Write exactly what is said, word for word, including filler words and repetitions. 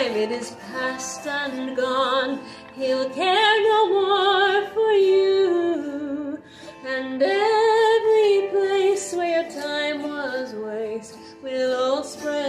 time, it is past and gone. He'll care no more for you. And every place where your time was waste will all spread